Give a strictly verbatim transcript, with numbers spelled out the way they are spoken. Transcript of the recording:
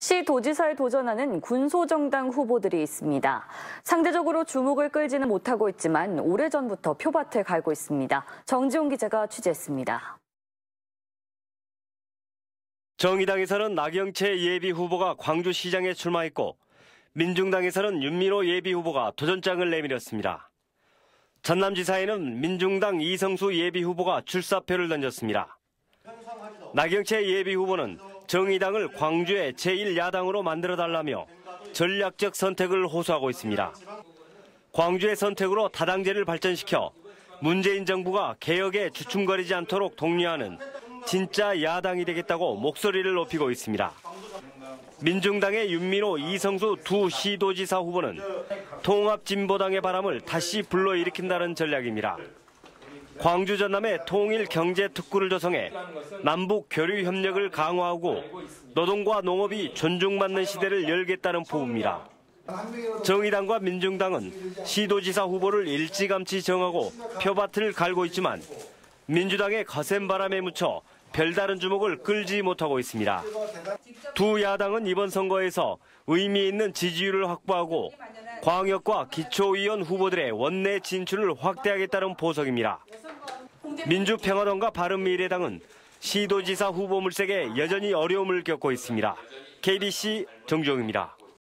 시도지사에 도전하는 군소정당 후보들이 있습니다. 상대적으로 주목을 끌지는 못하고 있지만 오래전부터 표밭을 갈고 있습니다. 정지용 기자가 취재했습니다. 정의당에서는 나경채 예비후보가 광주시장에 출마했고 민중당에서는 윤미로 예비후보가 도전장을 내밀었습니다. 전남지사에는 민중당 이성수 예비후보가 출사표를 던졌습니다. 나경채 예비후보는 정의당을 광주의 제일 야당으로 만들어달라며 전략적 선택을 호소하고 있습니다. 광주의 선택으로 다당제를 발전시켜 문재인 정부가 개혁에 주춤거리지 않도록 독려하는 진짜 야당이 되겠다고 목소리를 높이고 있습니다. 민중당의 윤미로 이성수 두 시도지사 후보는 통합진보당의 바람을 다시 불러일으킨다는 전략입니다. 광주 전남에 통일 경제 특구를 조성해 남북 교류 협력을 강화하고 노동과 농업이 존중받는 시대를 열겠다는 포부입니다. 정의당과 민중당은 시도지사 후보를 일찌감치 정하고 표밭을 갈고 있지만 민주당의 거센 바람에 묻혀 별다른 주목을 끌지 못하고 있습니다. 두 야당은 이번 선거에서 의미 있는 지지율을 확보하고 광역과 기초의원 후보들의 원내 진출을 확대하겠다는 보석입니다. 민주평화당과 바른미래당은 시도지사 후보 물색에 여전히 어려움을 겪고 있습니다. 케이비씨 정주영입니다.